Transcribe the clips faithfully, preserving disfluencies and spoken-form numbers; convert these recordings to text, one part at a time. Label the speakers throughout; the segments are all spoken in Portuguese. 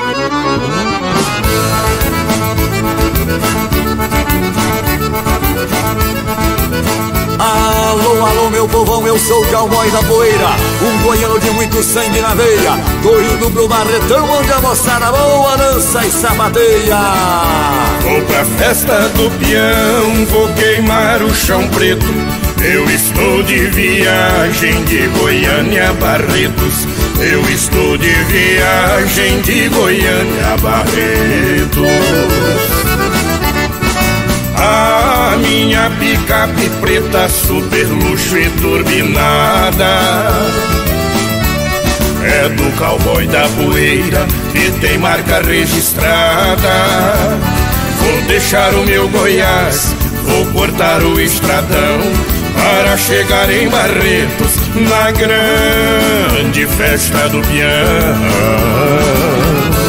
Speaker 1: Alô, alô, meu povão, eu sou o cowboy da poeira, um goiano de muito sangue na veia. Tô indo pro Barretão, onde a moçada boa dança e sapateia.
Speaker 2: Vou pra festa do peão, vou queimar o chão preto. Eu estou de viagem de Goiânia a Barretos. Eu estou de viagem de Goiânia a Barretos. A minha picape preta, super luxo e turbinada, é do cowboy da poeira e tem marca registrada. Vou deixar o meu Goiás, vou cortar o estradão para chegar em Barretos na grande festa do peão.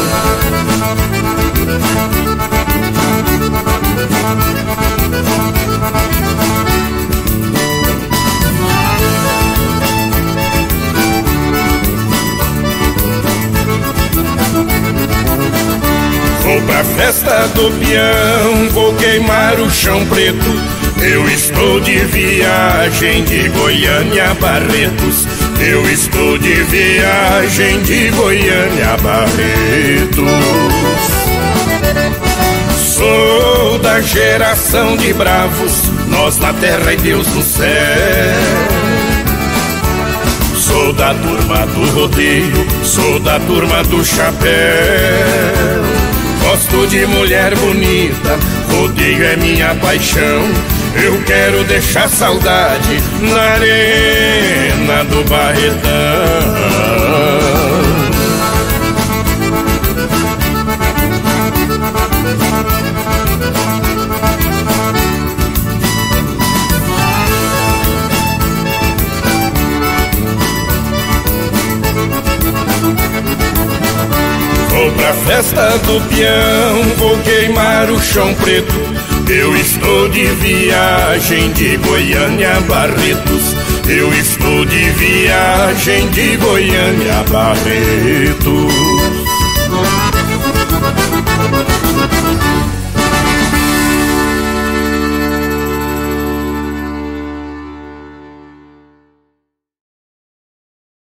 Speaker 2: Vou pra festa do peão, vou queimar o chão preto. Eu estou de viagem de Goiânia a Barretos. Eu estou de viagem de Goiânia a Barretos. Sou da geração de bravos, nós na terra e Deus no céu. Sou da turma do rodeio, sou da turma do chapéu. Gosto de mulher bonita, rodeio é minha paixão. Eu quero deixar saudade na arena do Barretão. Vou pra festa do peão, vou queimar o chão preto. Eu estou de viagem de Goiânia a Barretos. Eu estou de viagem de Goiânia a Barretos.